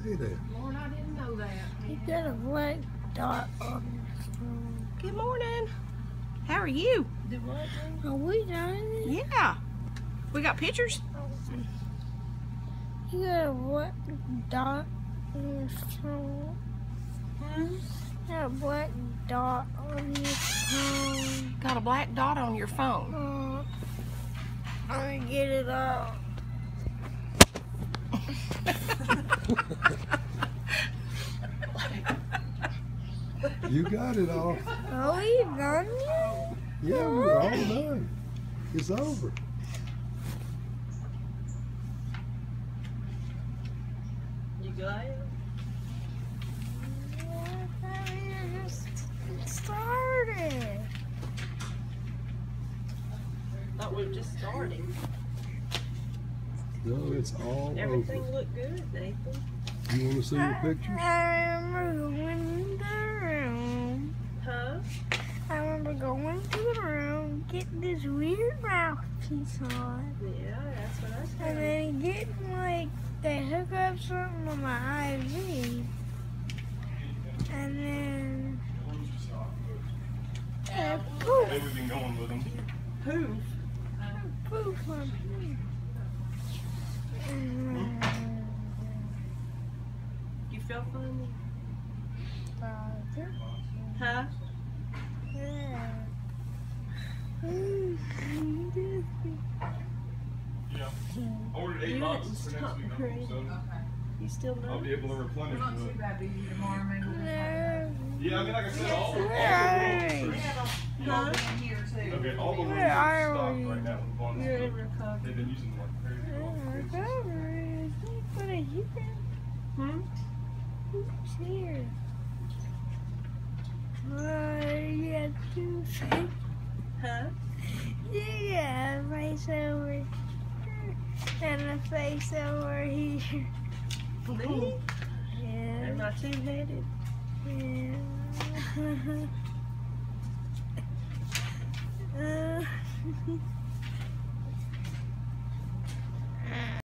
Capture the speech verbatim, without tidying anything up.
Hey there. Lord, I didn't know that. You got a black dot on his phone. Good morning. How are you? Are we done? Yeah. We got pictures? You got a black dot on your phone. Hmm? You got a black dot on your phone. Got a black dot on your phone. Uh, I'm gonna get it out. You got it all. Are we done yet? Yeah, we're all done. It's over. You got it? Yeah, I thought we were just started. Thought we were just starting. No, it's all Everything over. looked good, Nathan. You want to see the pictures? I remember going in the room. Huh? I remember going to the room, getting this weird mouthpiece on, Yeah, that's what I and said. then getting like they hook up something on my I V, and then uh, poof, Maybe we've been going with them. Poof. poof on me. And, uh, You feel funny? uh, Huh? yeah. Yeah. I ordered eight You boxes for didn't next stop week. praying. So You still I'll know? be able to replenish Not too the. bad, do you tomorrow, maybe we'll No. Yeah, I mean, like I said, all the, all the Right. rules You'll Huh? be in here too. are, okay, all the rules Where are are stocked we? right now with Vaughn You're in Smith. recovery. They've been using them like crazy. Oh, all the kids. recovery. What are you Hmm? Who's here? Oh, you got two faces. Huh? You got a face over here and a face over here. Me? Yeah. Am I two-headed? Yeah. uh,